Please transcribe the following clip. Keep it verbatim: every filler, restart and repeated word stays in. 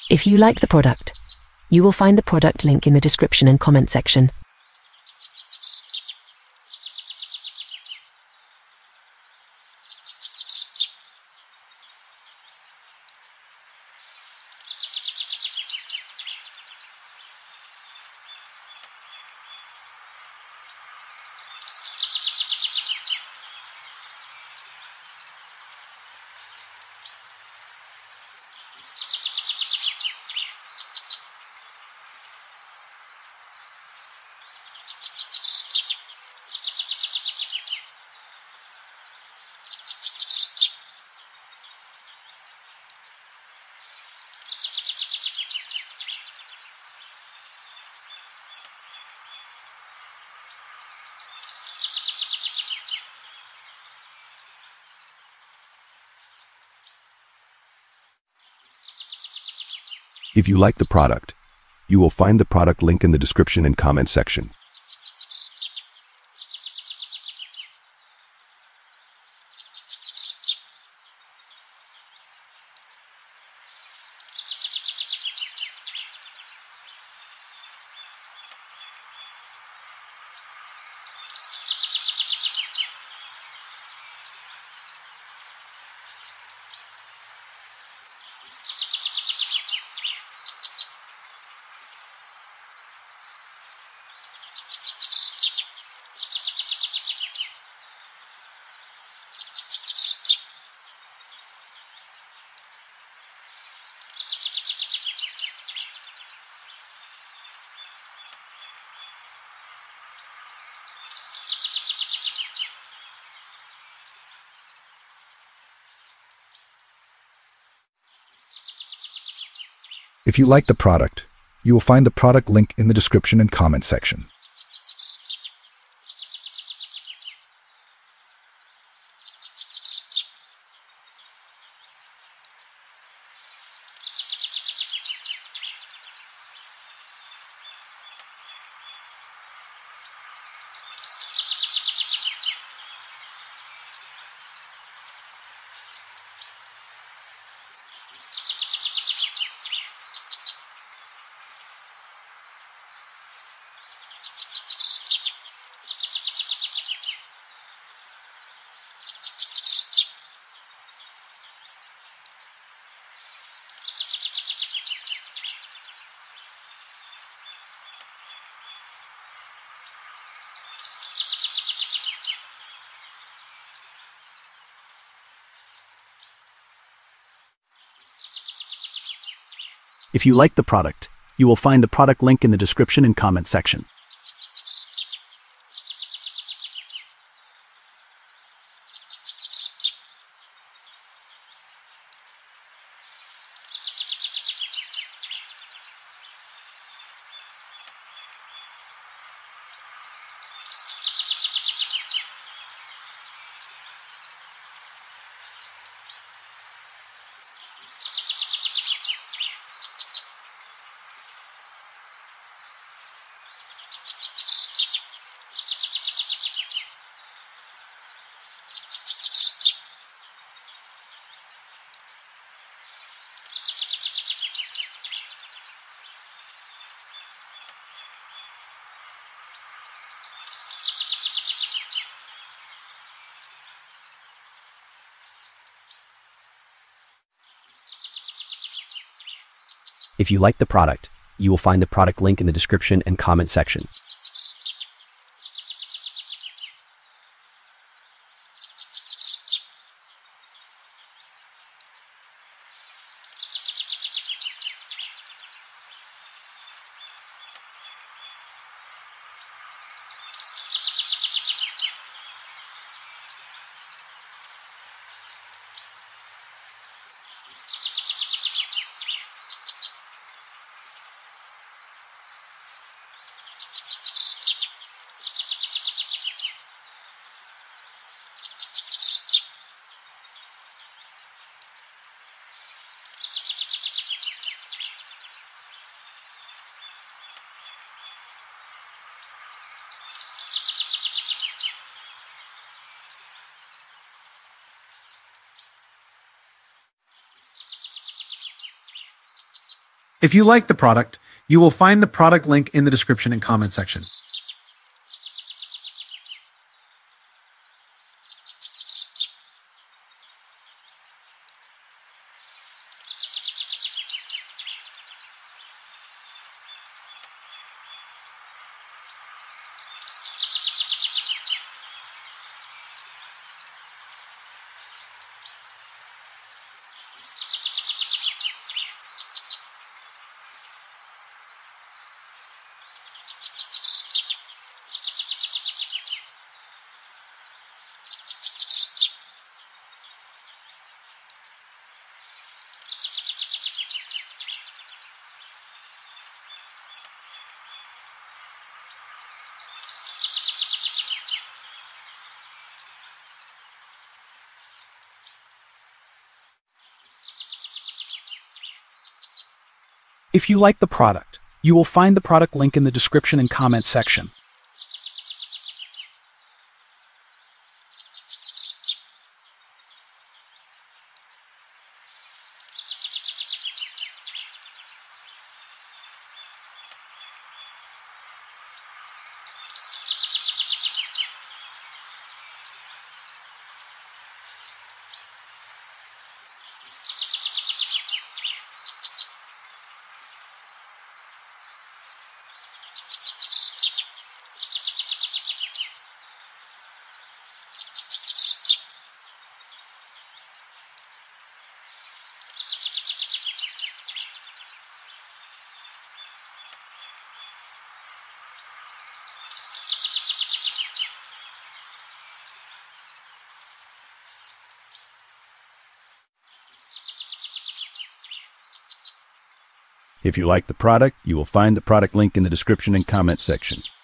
If you like the product, you will find the product link in the description and comment section. If you like the product, you will find the product link in the description and comment section. If you like the product, you will find the product link in the description and comment section. If you like the product, you will find the product link in the description and comment section. If you like the product, you will find the product link in the description and comment section. If you like the product, you will find the product link in the description and comment section. If you like the product, you will find the product link in the description and comment section. If you like the product, you will find the product link in the description and comment section.